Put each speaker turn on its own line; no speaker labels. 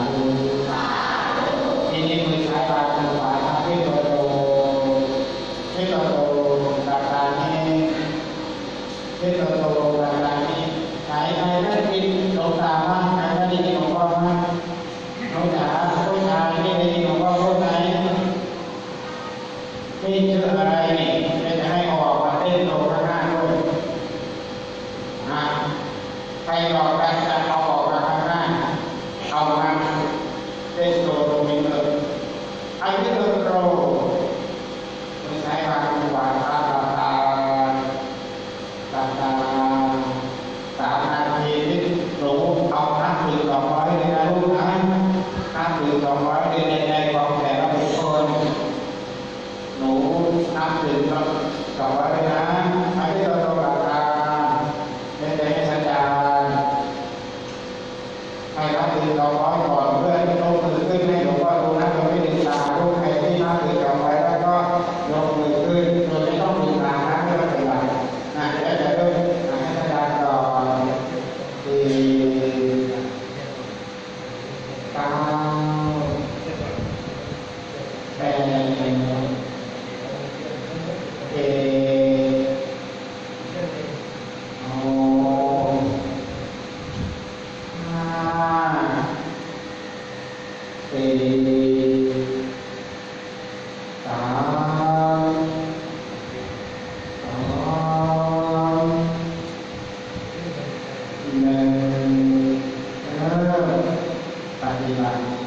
ธุทีนี้มือซ้ายวางมือขวาทำให้โตโตให้โตโตหลักการนี้ให้โตโตหลักการนี้ใครได้กินหลวงตาบ้างใครได้กินหลวงพ่อบ้างหลวงตาผู้ชายไม่ได้กินหลวงพ่อผู้ชายนี่ชื่ออะไรนี่จะให้ออกมาเต้นโตข้างหน้าด้วยใครหลอกกันจะเอาออกมาข้างหน้าเอามาเต้นโตตรงนี้เลยอันนี้คือโตไม่ใช่บางหวานตา3 นาทีหนูเอา5,200เลยนะลูกนะ5,200เลยในกองแต่ละบุคคลหนู5,200เลยนะอันนี้เราต้องหลักการในใจสัญญาให้5,200ก่อนเพื่อให้ยกมือขึ้นให้หลวงพ่อดูนะโดยไม่ดึงตาลูกใครที่5,200แล้วก็ยกมือขึ้นโดยไม่ต้องดึงตานะไม่ต้องเป็นไรนะเดี๋ยวจะเริ่มให้สัญญาต่อ9 8 1 ปฏิบัติ